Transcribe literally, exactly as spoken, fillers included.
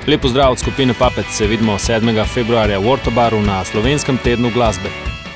Lep pozdrav od skupine Puppets, se vidimo sedmega februarja v Ortobaru na slovenskem tednu glasbe.